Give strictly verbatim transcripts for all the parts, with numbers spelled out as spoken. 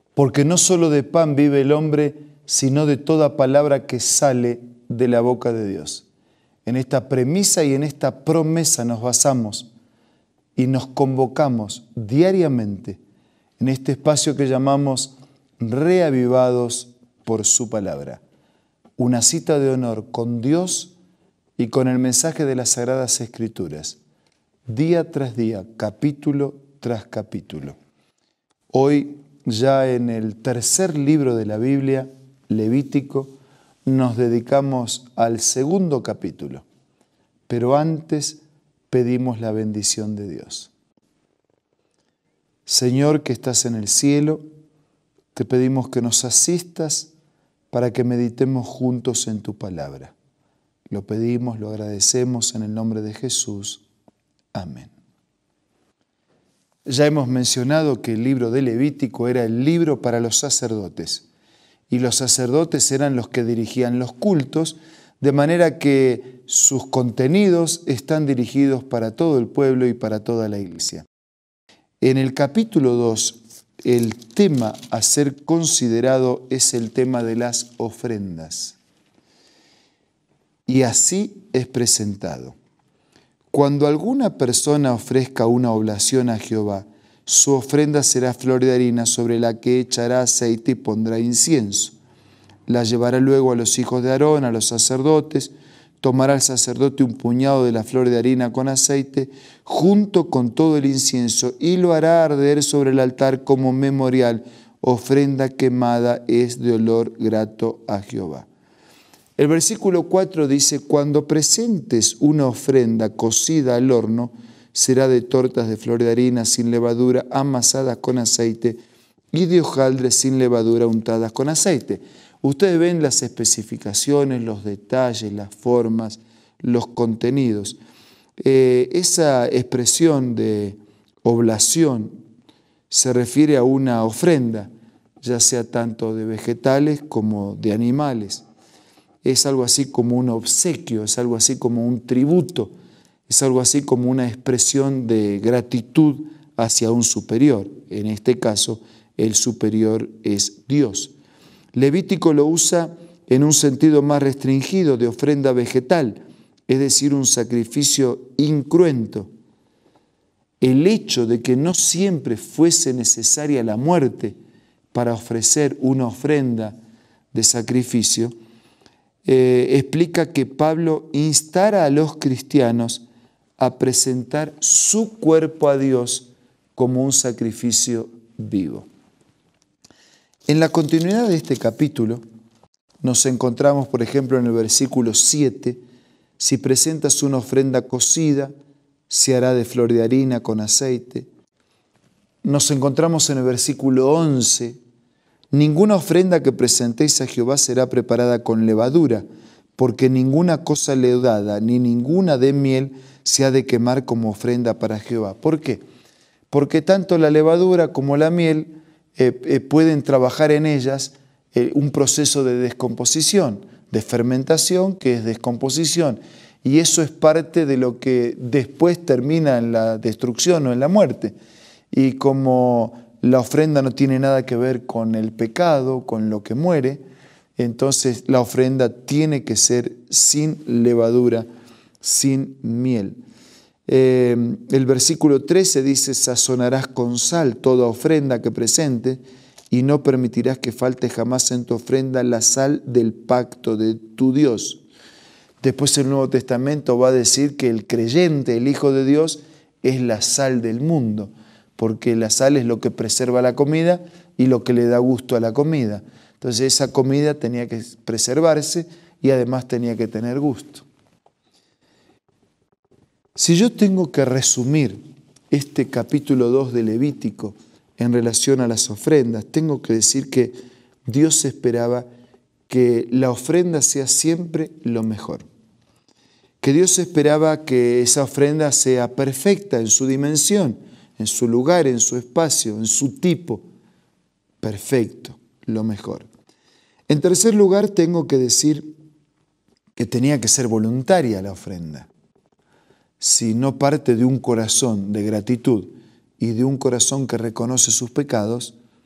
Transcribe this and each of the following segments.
Porque no solo de pan vive el hombre, sino de toda palabra que sale de la boca de Dios. En esta premisa y en esta promesa nos basamos y nos convocamos diariamente en este espacio que llamamos Reavivados por su palabra. Una cita de honor con Dios y con el mensaje de las Sagradas Escrituras, día tras día, capítulo tras capítulo. Hoy, ya en el tercer libro de la Biblia, Levítico, nos dedicamos al segundo capítulo, pero antes pedimos la bendición de Dios. Señor que estás en el cielo, te pedimos que nos asistas para que meditemos juntos en tu palabra. Lo pedimos, lo agradecemos en el nombre de Jesús. Amén. Ya hemos mencionado que el libro de Levítico era el libro para los sacerdotes, y los sacerdotes eran los que dirigían los cultos, de manera que sus contenidos están dirigidos para todo el pueblo y para toda la iglesia. En el capítulo dos, el tema a ser considerado es el tema de las ofrendas. Y así es presentado. Cuando alguna persona ofrezca una oblación a Jehová, su ofrenda será flor de harina sobre la que echará aceite y pondrá incienso. La llevará luego a los hijos de Aarón, a los sacerdotes. Tomará el sacerdote un puñado de la flor de harina con aceite, junto con todo el incienso, y lo hará arder sobre el altar como memorial. Ofrenda quemada es de olor grato a Jehová. El versículo cuatro dice, cuando presentes una ofrenda cocida al horno, será de tortas de flor de harina sin levadura, amasadas con aceite, y de hojaldres sin levadura, untadas con aceite. Ustedes ven las especificaciones, los detalles, las formas, los contenidos. Eh, esa expresión de oblación se refiere a una ofrenda, ya sea tanto de vegetales como de animales. Es algo así como un obsequio, es algo así como un tributo, es algo así como una expresión de gratitud hacia un superior. En este caso, el superior es Dios. Levítico lo usa en un sentido más restringido de ofrenda vegetal, es decir, un sacrificio incruento. El hecho de que no siempre fuese necesaria la muerte para ofrecer una ofrenda de sacrificio, Eh, explica que Pablo instara a los cristianos a presentar su cuerpo a Dios como un sacrificio vivo. En la continuidad de este capítulo nos encontramos, por ejemplo, en el versículo siete, si presentas una ofrenda cocida, se hará de flor de harina con aceite. Nos encontramos en el versículo once, ninguna ofrenda que presentéis a Jehová será preparada con levadura, porque ninguna cosa leudada ni ninguna de miel se ha de quemar como ofrenda para Jehová. ¿Por qué? Porque tanto la levadura como la miel eh, eh, pueden trabajar en ellas eh, un proceso de descomposición, de fermentación, que es descomposición. Y eso es parte de lo que después termina en la destrucción o en la muerte. Y como la ofrenda no tiene nada que ver con el pecado, con lo que muere, entonces la ofrenda tiene que ser sin levadura, sin miel. Eh, el versículo trece dice, sazonarás con sal toda ofrenda que presentes y no permitirás que falte jamás en tu ofrenda la sal del pacto de tu Dios. Después el Nuevo Testamento va a decir que el creyente, el Hijo de Dios, es la sal del mundo, porque la sal es lo que preserva la comida y lo que le da gusto a la comida. Entonces esa comida tenía que preservarse y además tenía que tener gusto. Si yo tengo que resumir este capítulo dos de Levítico en relación a las ofrendas, tengo que decir que Dios esperaba que la ofrenda sea siempre lo mejor. Que Dios esperaba que esa ofrenda sea perfecta en su dimensión, en su lugar, en su espacio, en su tipo. Perfecto, lo mejor. En tercer lugar, tengo que decir que tenía que ser voluntaria la ofrenda. Si no parte de un corazón de gratitud y de un corazón que reconoce sus pecados,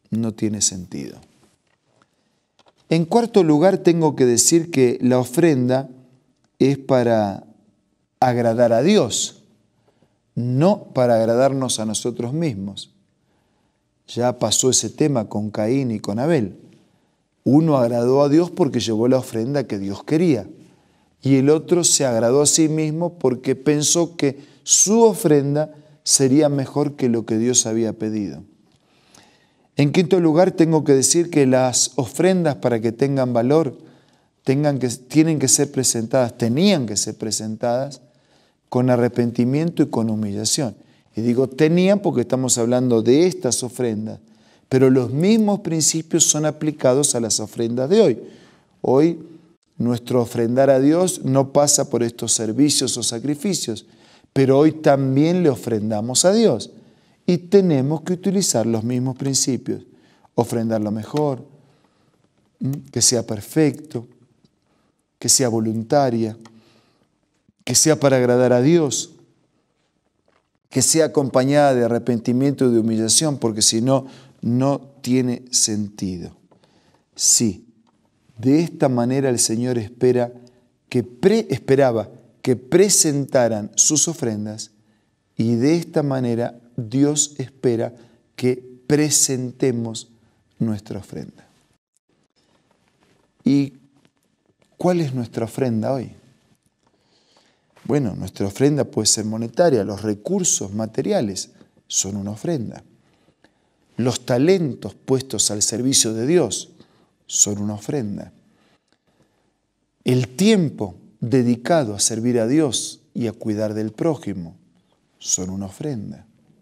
no tiene sentido. En cuarto lugar, tengo que decir que la ofrenda es para agradar a Dios, no para agradarnos a nosotros mismos. Ya pasó ese tema con Caín y con Abel. Uno agradó a Dios porque llevó la ofrenda que Dios quería, y el otro se agradó a sí mismo porque pensó que su ofrenda sería mejor que lo que Dios había pedido. En quinto lugar, tengo que decir que las ofrendas, para que tengan valor, tengan que, tienen que ser presentadas, tenían que ser presentadas con arrepentimiento y con humillación. Y digo tenían porque estamos hablando de estas ofrendas, pero los mismos principios son aplicados a las ofrendas de hoy. Hoy nuestro ofrendar a Dios no pasa por estos servicios o sacrificios, pero hoy también le ofrendamos a Dios. Y tenemos que utilizar los mismos principios. Ofrendar lo mejor, que sea perfecto, que sea voluntaria, que sea para agradar a Dios, que sea acompañada de arrepentimiento y de humillación, porque si no, no tiene sentido. Sí, de esta manera el Señor espera que pre, esperaba que presentaran sus ofrendas, y de esta manera Dios espera que presentemos nuestra ofrenda. ¿Y cuál es nuestra ofrenda hoy? Bueno, nuestra ofrenda puede ser monetaria, los recursos materiales son una ofrenda. Los talentos puestos al servicio de Dios son una ofrenda. El tiempo dedicado a servir a Dios y a cuidar del prójimo son una ofrenda.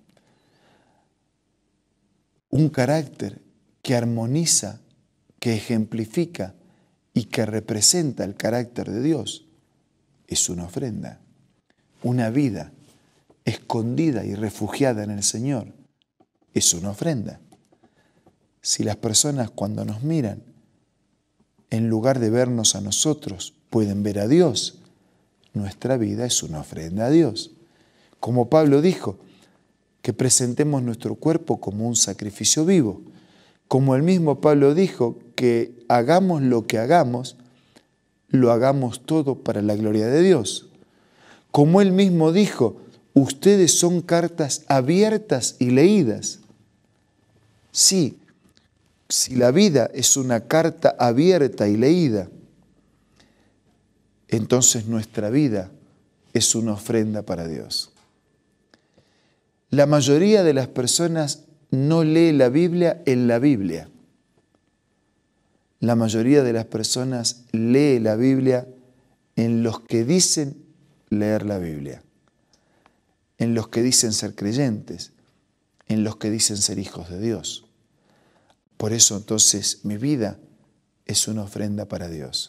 Un carácter que armoniza, que ejemplifica y que representa el carácter de Dios es una ofrenda. Una vida escondida y refugiada en el Señor es una ofrenda. Si las personas cuando nos miran, en lugar de vernos a nosotros, pueden ver a Dios, nuestra vida es una ofrenda a Dios. Como Pablo dijo, que presentemos nuestro cuerpo como un sacrificio vivo. Como el mismo Pablo dijo, que hagamos lo que hagamos, lo hagamos todo para la gloria de Dios. Como él mismo dijo, ustedes son cartas abiertas y leídas. Sí, si la vida es una carta abierta y leída, entonces nuestra vida es una ofrenda para Dios. La mayoría de las personas no lee la Biblia en la Biblia. La mayoría de las personas lee la Biblia en los que dicen leer la Biblia, en los que dicen ser creyentes, en los que dicen ser hijos de Dios. Por eso entonces mi vida es una ofrenda para Dios.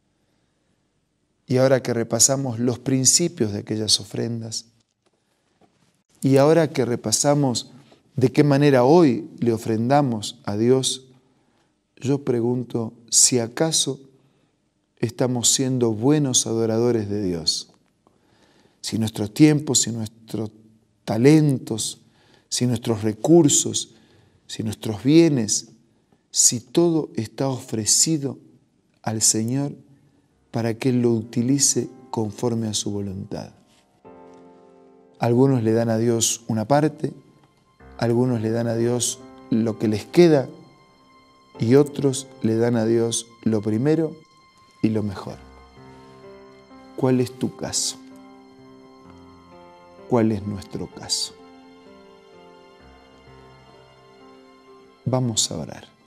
Y ahora que repasamos los principios de aquellas ofrendas, y ahora que repasamos de qué manera hoy le ofrendamos a Dios, yo pregunto si acaso estamos siendo buenos adoradores de Dios. Si nuestros tiempos, si nuestros talentos, si nuestros recursos, si nuestros bienes, si todo está ofrecido al Señor para que Él lo utilice conforme a su voluntad. Algunos le dan a Dios una parte, algunos le dan a Dios lo que les queda y otros le dan a Dios lo primero y lo mejor. ¿Cuál es tu caso? ¿Cuál es nuestro caso? Vamos a orar.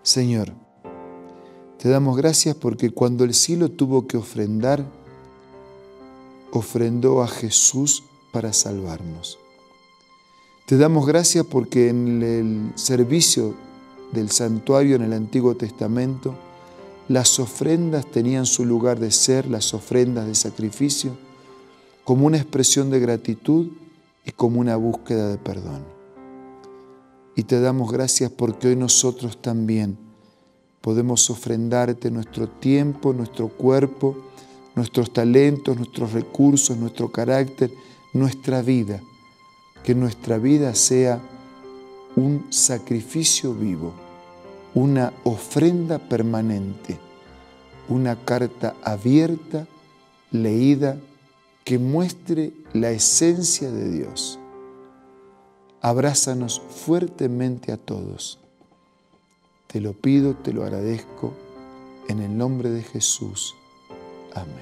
Señor, te damos gracias porque cuando el cielo tuvo que ofrendar, ofrendó a Jesús para salvarnos. Te damos gracias porque en el servicio del santuario en el Antiguo Testamento, las ofrendas tenían su lugar de ser, las ofrendas de sacrificio, como una expresión de gratitud y como una búsqueda de perdón. Y te damos gracias porque hoy nosotros también podemos ofrendarte nuestro tiempo, nuestro cuerpo, nuestros talentos, nuestros recursos, nuestro carácter, nuestra vida. Que nuestra vida sea un sacrificio vivo, una ofrenda permanente, una carta abierta, leída, que muestre la esencia de Dios. Abrázanos fuertemente a todos. Te lo pido, te lo agradezco, en el nombre de Jesús. Amén.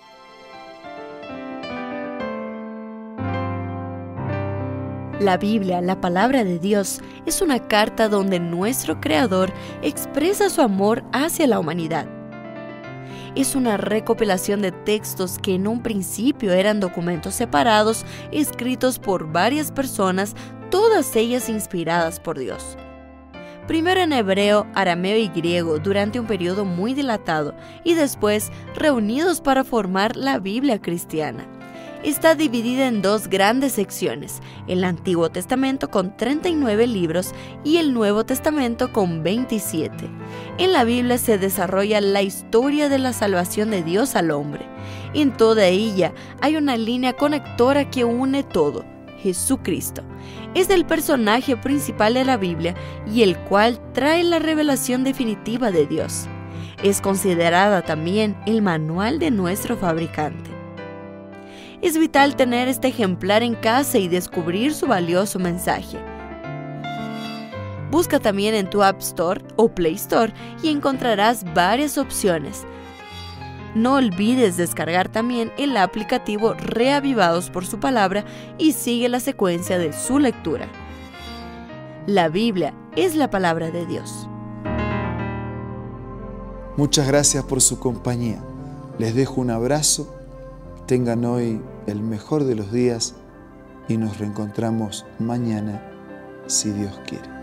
La Biblia, la palabra de Dios, es una carta donde nuestro Creador expresa su amor hacia la humanidad. Es una recopilación de textos que en un principio eran documentos separados, escritos por varias personas, todas ellas inspiradas por Dios. Primero en hebreo, arameo y griego durante un periodo muy dilatado y después reunidos para formar la Biblia cristiana. Está dividida en dos grandes secciones, el Antiguo Testamento con treinta y nueve libros y el Nuevo Testamento con veintisiete. En la Biblia se desarrolla la historia de la salvación de Dios al hombre. En toda ella hay una línea conectora que une todo, Jesucristo. Es el personaje principal de la Biblia y el cual trae la revelación definitiva de Dios. Es considerada también el manual de nuestro fabricante. Es vital tener este ejemplar en casa y descubrir su valioso mensaje. Busca también en tu App Store o Play Store y encontrarás varias opciones. No olvides descargar también el aplicativo Reavivados por su palabra y sigue la secuencia de su lectura. La Biblia es la palabra de Dios. Muchas gracias por su compañía. Les dejo un abrazo. Tengan hoy el mejor de los días y nos reencontramos mañana, si Dios quiere.